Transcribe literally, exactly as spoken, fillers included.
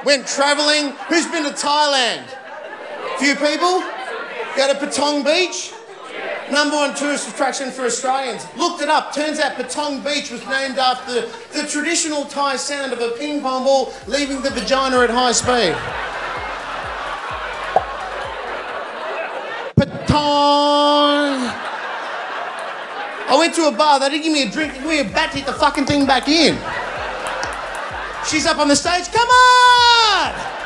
Went travelling. Who's been to Thailand? Few people? Go to Patong Beach? Number one tourist attraction for Australians. Looked it up. Turns out Patong Beach was named after the traditional Thai sound of a ping pong ball leaving the vagina at high speed. Patong. I went to a bar. They didn't give me a drink. They gave me a bat to hit the fucking thing back in. She's up on the stage. Come on!